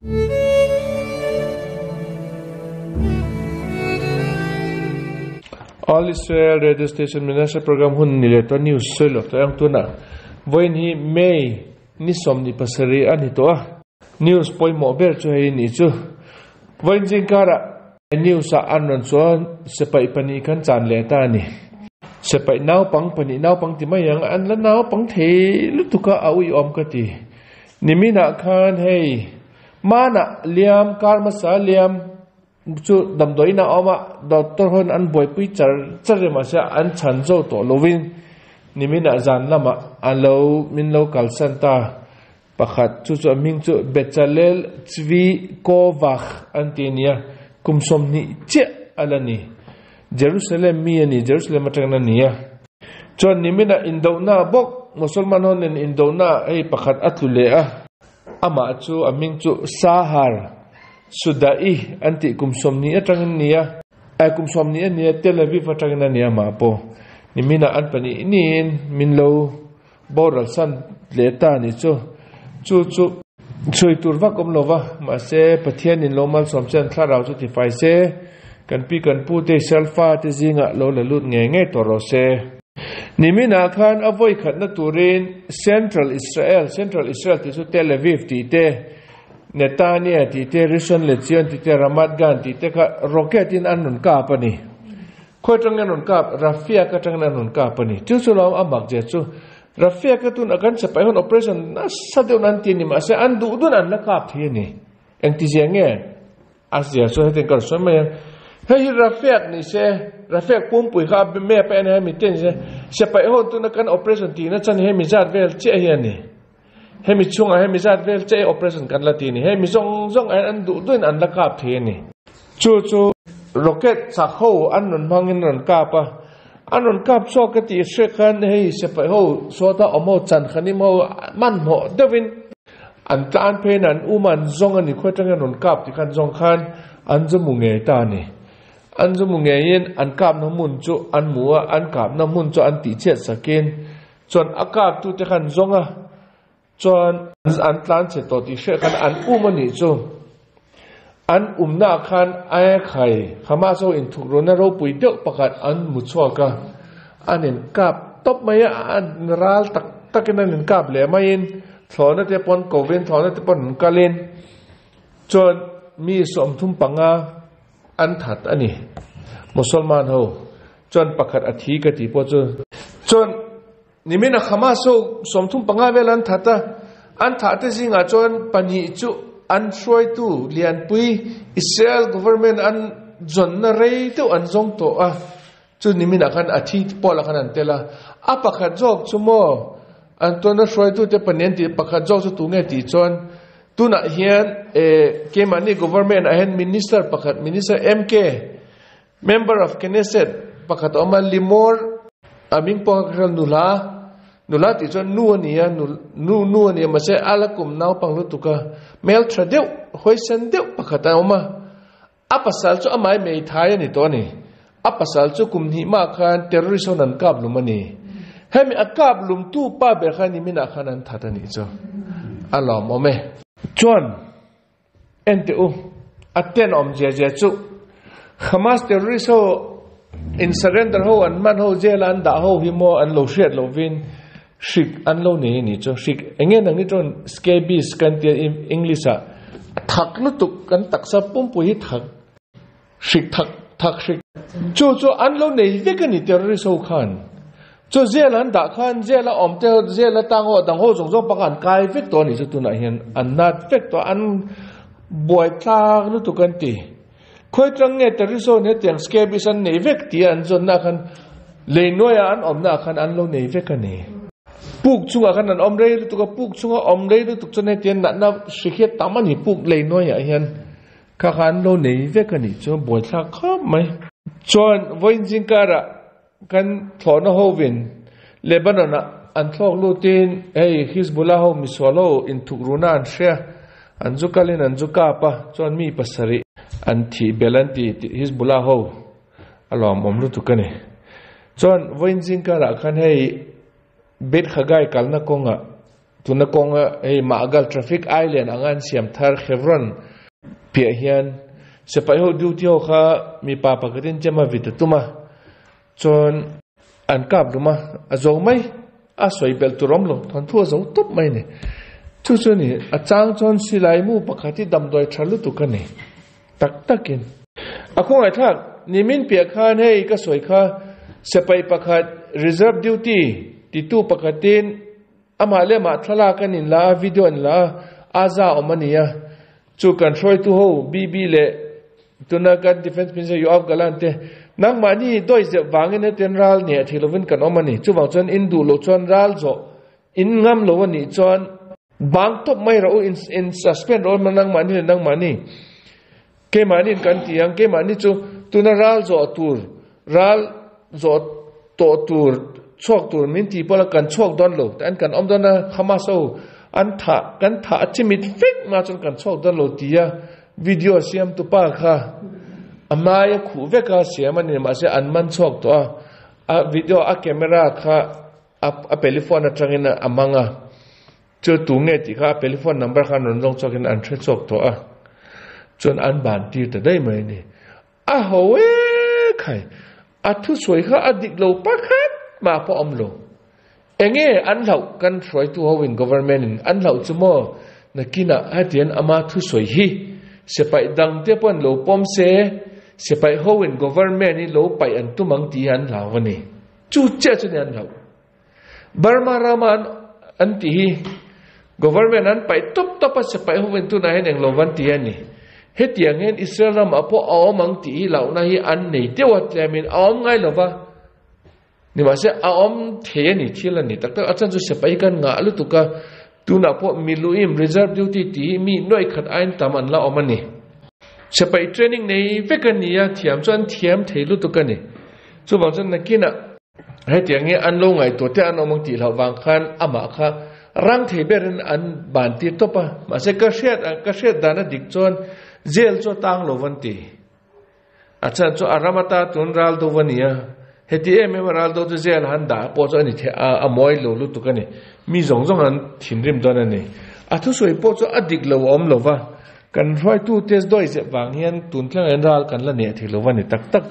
All Israel radio station minasa program hun nileto news selo to yang tuna voin hi May ni som ni pasari ani to news poi mo ber chu hi ni chu voin jingkara news a anon chuan sepai pani kan chan le ta ni sepai naw pang pani naw pang ti mayang an la naw pang the lutuka awi om ka ti nimina khan hey mana liam karma sa liam chu damdoi na oma doctor hon an boy pui char ma sa an chan zo to lovin nimina zan lama alo min local center pakhat chu ming chu Bechalel chvi kovach antinia kumsom ni che alani Jerusalem mi ani Jerusalem atangna nia chon nimina indona bok musulman hon in indona ei pakhat atlule ama chu aming chu sahar sudai anti kumsomni atangin niya ay kumsomni niya Tel Aviv atangin niya mapo nimina anpani inin minlo boral san leta ni chu chui turva komlova ma se pathian in lomal somchen tharau chu ti fai se kan pi kan pu te selfa te zinga lo la lut nge toro se nimina khan avoi khat na turin central Israel ti chu Tel Aviv ti te Netanya ti te Rishon LeZion ti te Ramat Gan ti te ka rocket in anun ka pani khoi tang anun ka rafia ka tang anun ka pani chu chu lom amak je chu rafia ka tun akan sapai hon operation na sadeu nan ti ni ma se an du dun an la ka thi ni eng ti jenge asia so heten kar so me hei rafia ni se rafia pum pui kha me pa en ha mi ten se sapai hon tun akan operation ti na chan he mi zat vel che hian ni hemi chunga hemi zat vel che operation kan latini hemi zong an du duin an la kap theni chu rocket sa kho an non mangin non kapa anon kap so ka ti she khan hei se pa ho so ta omo chan khani mo man mo devin an tan pen an uman zong ani khotang non kap ti khan zong khan an jumu nge ta ni an jumu nge yin an kap no mun chu an muwa an kap no mun chu an ti che sakin chon akap tu te khan zonga chon an tlan che to ti she khan an umani chu an umna khan ai khai khama so in thukrona ro pui deuh pakhat an muchwa ka anin kap top maya an ral takin an kap le main thlona te pon kovin thlona te pon kalin chon mi som thum panga an that ani musulman ho chon pakhat athi ka ti po chu chon nimina khama so somthum panga velan thata an thate jinga chon pani chu an shroi tu lian pui Israel government an jonna rei tu an jong to chu nimina khan athi pola khan an tela apakhat jok chumo an to na shroi tu te panen ti pakhat jok chu tu nge ti chon tuna hian kemani government ahen minister pakhat minister MK member of Knesset pakhat oma limor aming pokral nula ti chon nuania ma se alakum naw pang lutuka mel tradeu hoisan deu pakhata oma apasal chu amai mei thai ni to ni apasal chu kumni ma khan terrorist nan kap lumani hemi akap lum tu pa ber khani mina khanan thatani cho alom ome chon NTU aten om je chu Hamas terrorist ho in surrender ho an man ho jelan da ho himo an lo shet lo vin shik an lo ni cho shik engen ang ni chon scabies kan ti English a thak lu tuk kan taksa pum pu hi thak shik thak shik chu an lo nei ve kan ni terrorist ho khan chu jelan da khan jela om te jela tang ho dang ho jong pakan kai vek to ni chu tu na hian an nat vek to an boy thak lu tuk kan ti khoi trang nge terrorist ne tiang scabies an nei vek ti an jon na khan leinoya an om na khan an lo nei vek ani puk chunga khan an om rei tu ka puk chunga om rei tu chone tian na shikhet tamani puk leinoya hian kha khan lo nei vek ani chu boy thla kha mai chon voin jingkara kan thona hovin Lebanon an thlok lutin hey Hezbollah ho miswalo in thukruna an share an zukalin an zukapa chon mi pasari an thi belanti Hezbollah ho alom om lu tu kani chon voin jingkara khan hey bet khagai kalna konga tuna konga maagal traffic island angan siam thar Hebron pia hian sepai ho duty ho kha mi pa pakatin chema vitatuma chon an kap duma azo mai a soi bel turom lo thon thu zo top mai ne chu chu ni a chang chon silai mu pakhati dam doi thalu tu ka ne tak takin akong ai thak nimin pia khan hei ka soi kha sepai pakhat reserve duty ti tu pakhatin amale ma thala kanin la video an la aza omania chu control tu ho bb le tuna ka defense minister yu af galante nang mani doi je wangin ten ral ne thilovin kan omani chu wang chon indu lo chon ral zo in ngam lo ni chon bang top mai ro in suspend ro nang mani ke mani kan tiang ke mani chu tuna ral zo tur ral zo to tur chok tur min ti pola kan chok don lo tan kan om don na Hamas an tha kan tha chimit fik ma chon kan chok don lo tia video siam tu pa kha amaya khu ve ka siam ani ma se an man chok to a video a camera kha a telephone atangina amanga chu tu nge ti kha telephone number kha non jong chokin an thre chok to a chon an ban ti ta dai mai ni a howe khai a thu soi kha adik lo pa khat ma po om lo enge an lau kan throi tu ho in government an lau chumo nakina atien ama thu soi hi sepai dang te pon lo pom se sepai ho in government ni lo pai an tu mang ti an lawani chu che chu an lau Burma raman an ti hi government an pai top top sepai ho in tu na hen eng lo wan ti ani he tiang hen Israel ram apo aw mang ti lau na hi an nei te wa tlamin awm ngai lova ni ma se awm the ni thila ni tak tak achan chu sepai kan nga lu tuka tuna po miluim reserve duty ti mi noi khat ain taman la omani sepai training nei vekania thiam chuan thiam theilu tuka ni chu bang chan nakina he tiang nge an lo ngai to te an omang ti lau wang khan ama kha rang thei berin an ban ti topa ma se ka shet dana dik chon jail cho tang lo vanti achan chu aramata tun ral do wania heti ral do to jail han da po cho ni the a moi lo lu tu ka ni mi zong zong an thinrim don ani athu soi po cho adik lo om lo wa kan roi tu test doi je wang hian tun thlang en ral kan la ne thi lo wani tak tak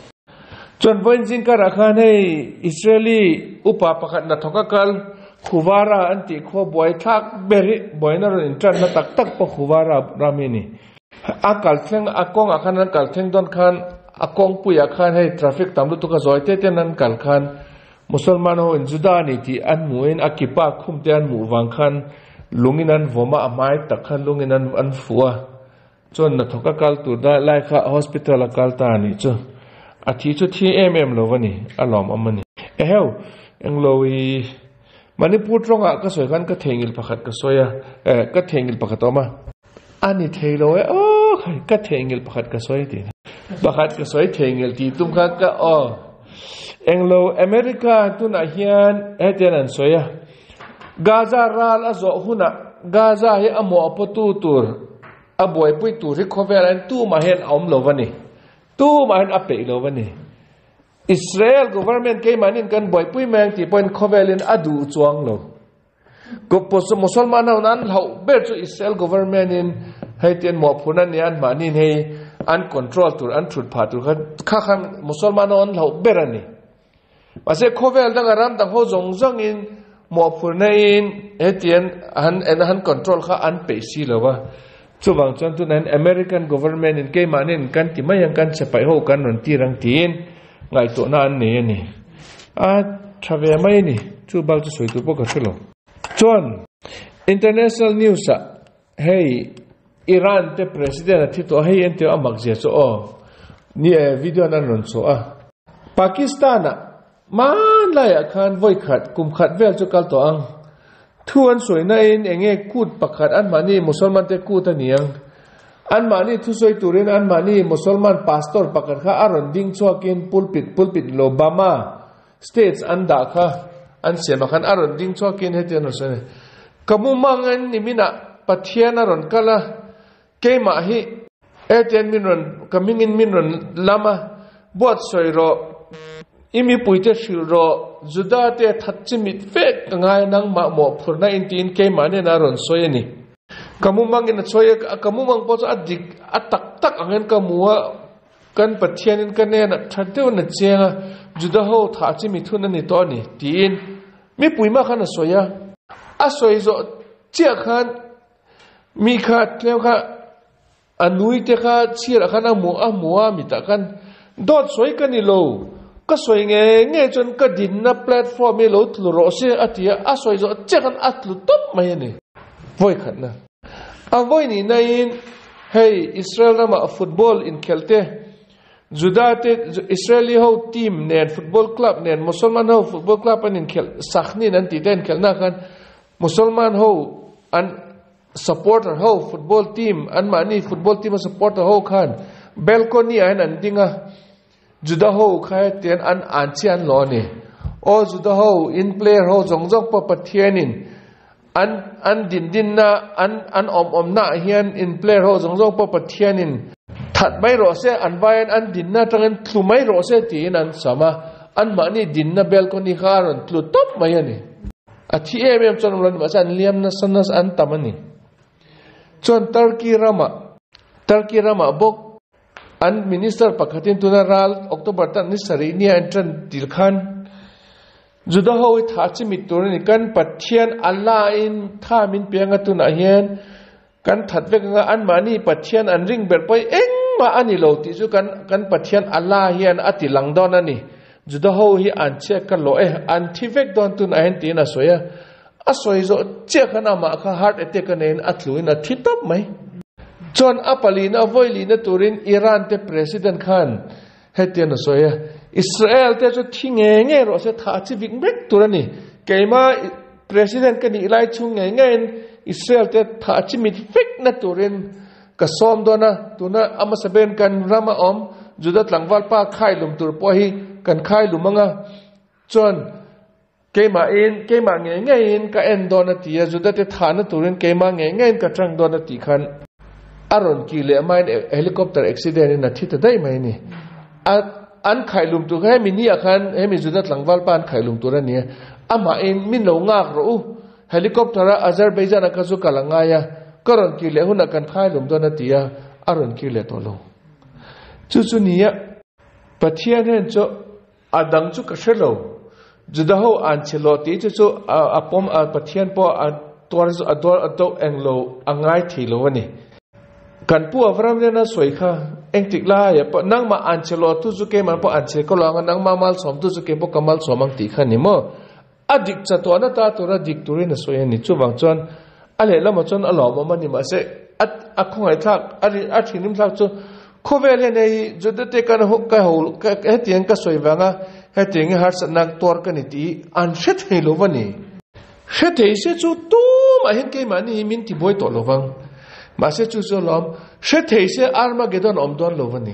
chon voin jin ka rakha nei Israeli upa pakhat na thoka kal khuwara anti kho boy thak beri boyna ron tran na tak tak po khuwara ramini akal thleng akong akhan kal thleng don khan akong puya khan hei traffic tamlu tu ka zoi te nan kal khan musulman ho in juda ni ti an muin akipa khum te an mu wang khan lungin an voma amai tak khan lungin an fuwa chon na thoka kal tu da lai kha hospital kal ta ni chu a thi chu thi lo wani alom amani eheu englowi Manipur ronga ka soi khan ka thengil pakhat ka soya ka thengil pakhat oma ani theilo ka thengil pakhat ka soi ti pakhat ka soi thengil ti tum kha ka Anglo America tuna hian eten an soya Gaza ral azo huna Gaza hi amo apotu tur aboy pui tur ri khovel an tu ma hen om lovani tu ma hen ape lovani Israel government ke manin kan boy pui mang ti point khovelin adu chuang lo go pos musulman nan hau ber chu Israel government in haiten mo phunan yan manin hei an control tur an thut pha tur kha khan musulman on hau berani pase khovel dang ram dang ho zong zong in mo phunain haiten han control kha an pe si lowa chu bang chan tu nan American government in ke manin kan ti mayang kan sepai ho kan ron ti rang tin ngai to na an ne ni a thave mai ni chu bal chu soi tu po ka thilo chon international news hey Iran te president thi to hey ente amak je so ni video nan ron so Pakistan man la ya khan voi khat kum khat vel chu kal to ang thuan soi na in enge kut pakhat an mani musulman te kut aniang an mani thu soi turin an mani musulman pastor pakhat kha aron ding chuakin pulpit Lobama states anda kha an sema khan aron ding chuakin heten no sene kamumang an nimina pathiana ron kala keima hi eten minron coming in minron lama bot soiro imi puite shilro juda te thatchimit fek ngai nang ma mo phurna intin ke mane na ron soyani kamumang in soya kamumang po adik atak tak angen kamua kan pathian in kan na thateu na chenga juda ho thachimi thuna ni to ni tin mi puima khana soya a soi zo chia khan mi kha tleu kha anui te kha chira khana mu a muwa mi ta kan dot soi kan ni lo ka soi nge chon ka din na platform me lo tlu ro se atia a soi zo che kan atlu top mai ni voi khat na a voi ni na in hey Israel ma football in khelte juda te Israeli ho team nen football club nen musulman ho football club an in khel sakhni nan ti ten khelna kan musulman ho an supporter ho football team an mani football team supporter ho khan balcony an dinga juda ho khai ten an anchian lo ni o juda ho in player ho jongjok pa pathianin an din na an om na hian in player ho jongjok pa pathianin that mai ro se an vai an din na tangan thlu mai ro se tin an sama an mani din na balcony kharon thlu top mai ani athi em chon ron ma san liam na sanas an tamani chon Turkey rama bok an minister pakhatin tunaral October tan ni sari ni entran dilkhan juda ho thachi mitturin kan pathian Allah in tha min penga tun ahian kan thatvek nga an mani pathian an ring ber poi eng ma ani lo ti chu kan pathian Allah hian ati langdon ani juda ho hi an che kan lo an thivek don tun ahian ti na soya asoi zo che khana ma kha heart attack anen atluin a thitop mai chon apalina voilina turin Iran te president khan hetian soya Israel te chu thinge ro se tha chi vik mek turani keima president kan ni lai chung nge Israel te tha chi mit fik na turin ka som dona tuna amasaben kan rama om judat langwal pa khai lum tur po hi kan khai lumanga chon keima nge in ka en dona tia judat te tha na turin keima nge in ka trang dona ti khan aron ki le main helicopter accident in a thita dai mai ni an khailum tu kha mi ni akhan hemi judat langwal pan khailum tu ra ni ama in min lo ngak ro helicopter Azerbaijan ka zu kalanga ya karon ki le huna kan khailum do na tia aron ki le to lo chu niya pathian hen cho adang chu ka shelo juda ho an chelo ti chu apom pathian po tor ador ato englo angai thilo ni kan pu avram na soikha engtik la ya pa nang ma anchelo tu zu ke man po anche ko lang nang ma mal som tu zu ke po kamal somang ti khan ni mo adik cha to na ta to ra dik turi na soya ni chu wang chon ale la mo chon alo mo man ni ma se akhong ai thak ari athinim thak chu khovel he nei ju de te kan ho ka hol ka tiang ka soiwanga he tiang har sanak tor ka ni ti an shet he lo wani shet he se chu tu ma hen ke mani min ti boy to lo wang ma se chu so lom she thei se Armageddon om don lovani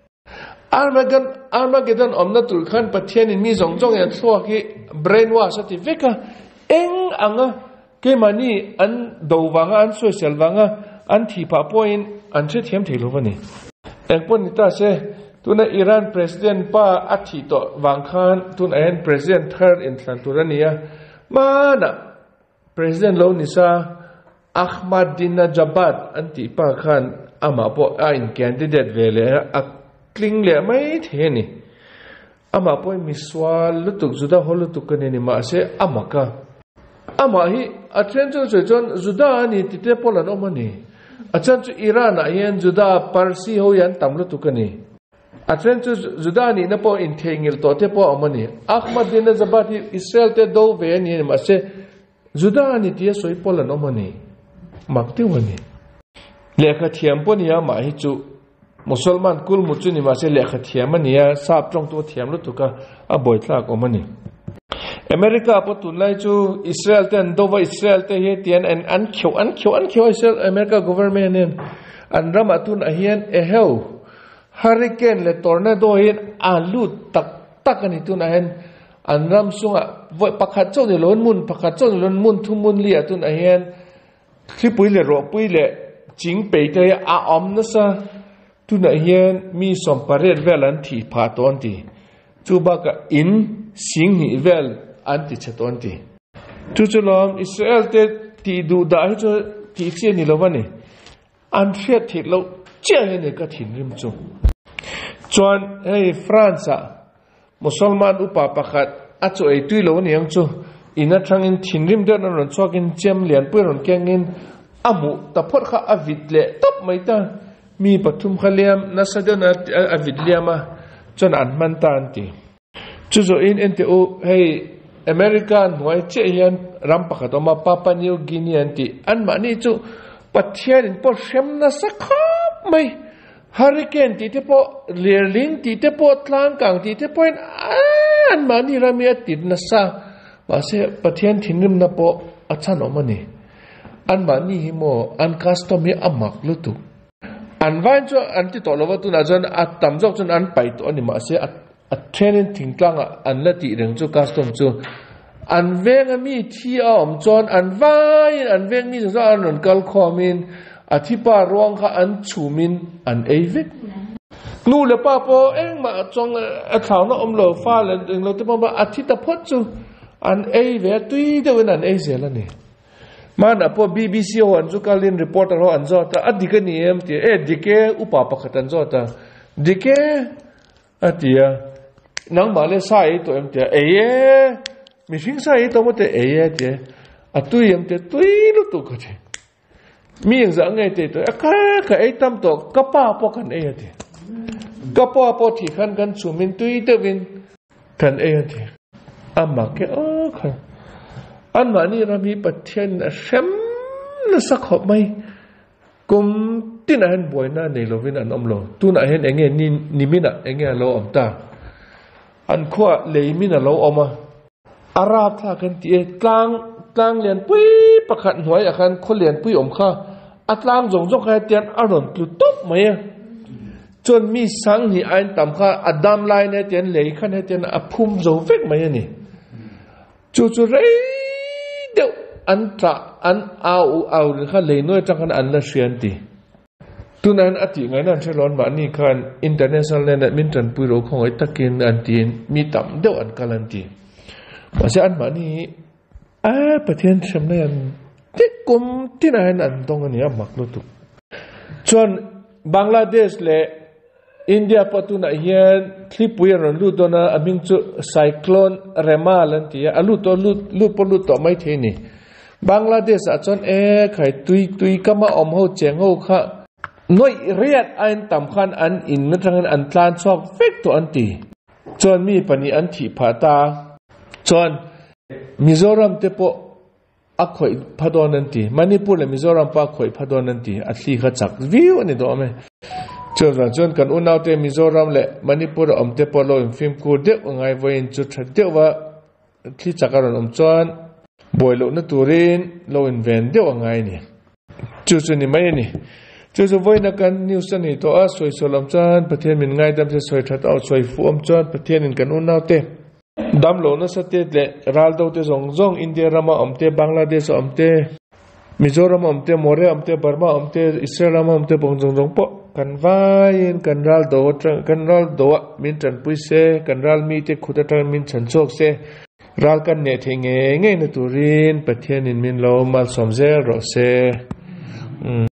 Armageddon om na tul khan pathian in mi zongjong ya thwa ki brainwash ati veka eng anga ke mani an dowanga an social wanga an thi pa point an che thiam thei lovani engpon ni ta se tuna Iran president pa athi to wang khan tun an president third in tlanturania mana president lo nisa Ahmadinejad anti pa khan ama po in candidate vele a kling le mai the ni ama po miswal lutuk juda holutuk kan ni ma se amaka ama hi atren chu juda ni tite polan omani achan chu Iran a yan juda parsi ho yan tamlu tukani atren chu juda ni na po in thengil to te po omani Ahmadinejad Israel te do ve ni ma se juda ni tie soi polan omani makti wani lekha thiam ponia ma hi chu musulman kul mu chu ni ma se lekha thiam ania sap trong to thiam lu tuka a boitla ko mani America po tunlai chu Israel ten dova Israel te he tian an khyo Israel America government an ramatun ahian eheu hurricane le tornado hin alu tak ani tun ahen an ram sunga voi pakhat chaw ni lon mun thumun li atun ahian khi puile ro puile ching pe te a om na sa tu na hian mi som paret velan thi pha ton ti chu ba ka in sing hi vel anti chaton ti chu chu lom Israel te ti du da hi chu ti chen ni lo ba ni an fiat thik lo che ne ka thin rim chu chuan hey France musulman upa pakhat a chu ei tui lo ni ang chu ina thangin thin rim de ron chokin chem lian pu ron kengin amu ta phot kha avit le top mai ta mi pathum khaliam na sadana avit liama chon an man tan ti chu zo in NTO hey American hoi che hian ram pakhat oma Papua New Guinea anti an ma ni chu pathian in po shem na sakhap mai hurricane ti te po lerling ti te po tlang kang ti te point an ma ni ramia tit na sa ma se pathian thinrim na po achan omani an ma ni hi mo an custom hi amak lutu an van chu an ti to lowa tu na jon atam jok chun an pai to ni ma se a training thingtlang an la ti reng chu custom chu an veng mi thi a om chon an vai an veng mi zo an ron kal khomin athipa ruang kha an chumin an eivik nu le pa po eng ma chong a thau na om lo fa le eng lo te pa athita phot chu an ei ve tui de wen an ei zela ni man apo BBC ho an chu kalin reporter ho an zo ta adika ni em ti e dike upa pakhatan zo ta dike atia nang ma le sai to em ti e Mihring sai to mo te e ti atui em te tui lu tu ka ti mi yang za ngai te to ka ei tam to ka pa po kan e ti ka pa po thi khan kan chumin tui te win kan e ti amma ke o kha an ma ni rami pathian a shem na sakhop mai kum tin an boina nei lovin an omlo tu na hen enge ni mina enge lo omta an khwa leimina lo oma arab tha kan ti tlang lian pui pakhat hnuai akhan khol lian pui om kha atlang jong jong kha tian aron tlu top mai chon mi sang hi ain tam kha adam lai ne tian lei khan he tian aphum zo vek mai ni chu rei deu an tra an au kha lei noi chang kan an la hrian ti tunan ati ngai nan chelon ma ni khan international badminton pui ro khoi takin an tin mi tam deu an kalan ti ma se an ma ni pathian shamna an tikum tinahan an tong ani amak lu tu chon Bangladesh le India patuna hian thlipui ron lu dona aming chu cyclone remal an ti alu to lu to mai the ni Bangladesh a chon khai tui kama om ho cheng ho kha noi riat ain tam khan an in na tang an tlan chok fek to an ti chon mi pani an thi phata chon Mizoram te po akhoi phadon an ti Manipur le Mizoram pa khoi phadon an ti athli kha chak view ani do me chon kan unaw te Mizoram le Manipur om te po lo film kur de ngai voin chu that de wa thli chakaron om chon boilo na turin lo in ven de ngai ni chu ni mai ni chu voina kan news ani to a soi solam chan pathian min ngai dam se soi that au soi fu om chon pathian in kan unaw te dam lo na sate le ral do te zong India rama omte Bangladesh omte Mizoram omte More omte Burma omte Israel-Hamas omte bongjong po kan vain kan ral do min chan puise kan ral mi te khuta tan min chan chok se ral kan ne thenge nge na turin pathian in min lo mal somze ro se